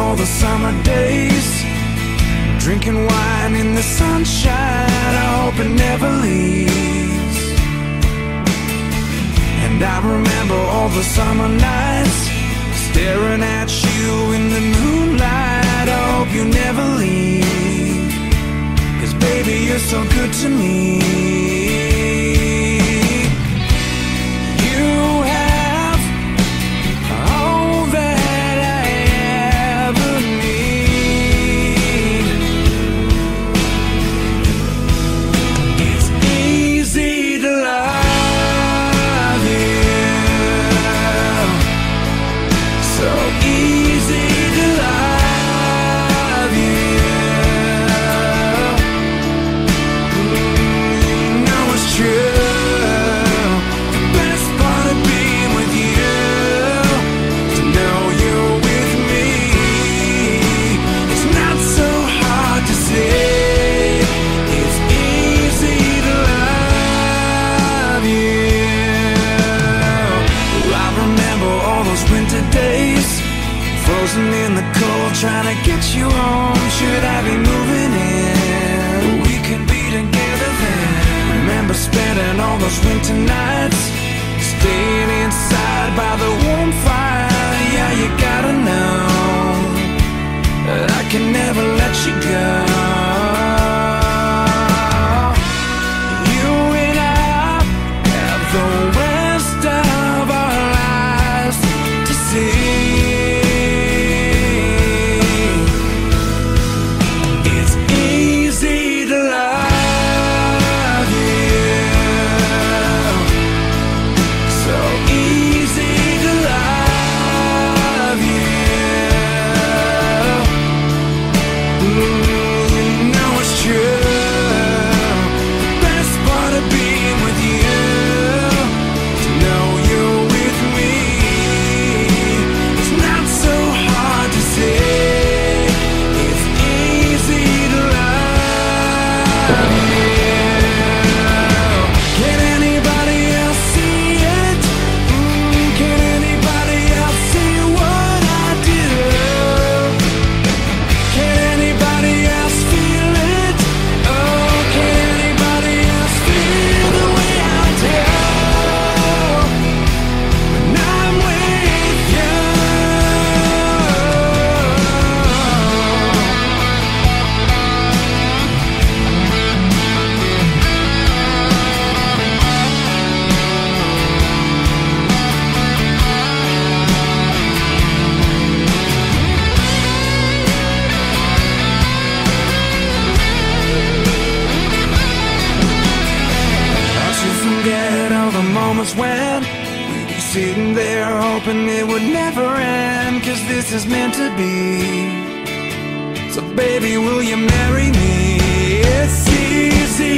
all the summer days, drinking wine in the sunshine. I hope it never leaves. And I remember all the summer nights, staring at you in the moonlight. I hope you never leave, 'cause baby, you're so good to me. You have all that I ever need. It's easy to love you, so easy to love you. You know it's true. The best part of being with you, to know you're with me. It's not so hard to say. It's easy to love you. I remember all those winter days, frozen in the cold, trying to get you home. Should I be moving in? We could be together then. Remember spending all those winter nights, staying inside by the warm fire. Yeah, you gotta know that I can never let you go. You and I have the rest of our lives to see. It's easy to love you, so easy to love you. You know it's true. The best part of being with you, to know you're with me. It's not so hard to say. It's easy to love you. Can anybody else see it? Can anybody else see what I do? Can anybody else feel it? Oh, can anybody else feel the way I do when I'm with you? Don't you forget all the moments when we'd be sitting there hoping it would never end, 'cause this is meant to be. So baby, will you marry me? It's easy